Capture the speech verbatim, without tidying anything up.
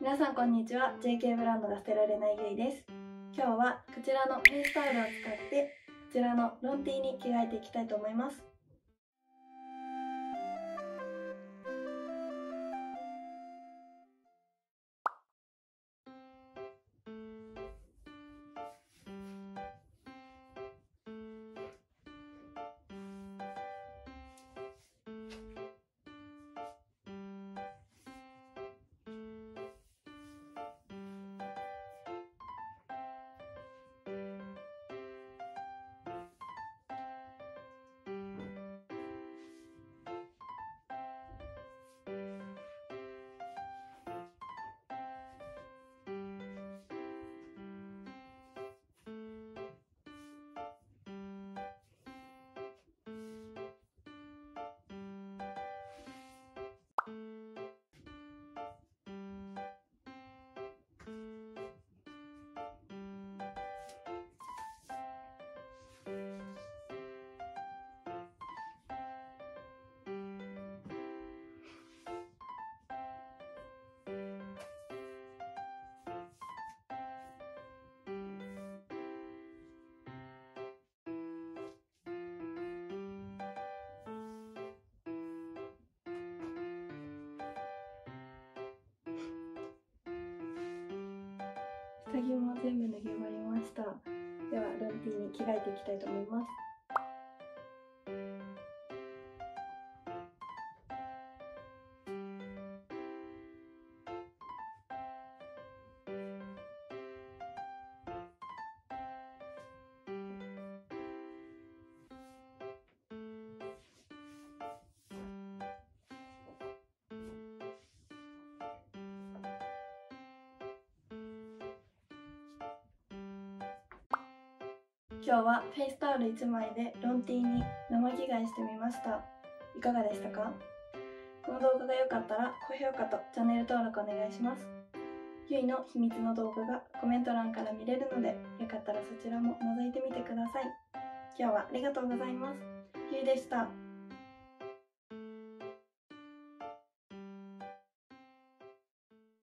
皆さんこんにちは。 ジェーケー ブランドが捨てられないゆいです。今日はこちらのフェイスタオルを使ってこちらのロン T に着替えていきたいと思います。下着も全部脱ぎ終わりました。ではロン T に着替えていきたいと思います。今日はフェイスタオルいちまいでロン T に生着替えしてみました。いかがでしたか？この動画が良かったら高評価とチャンネル登録お願いします。ゆいの秘密の動画がコメント欄から見れるので、よかったらそちらも覗いてみてください。今日はありがとうございます。ゆいでした。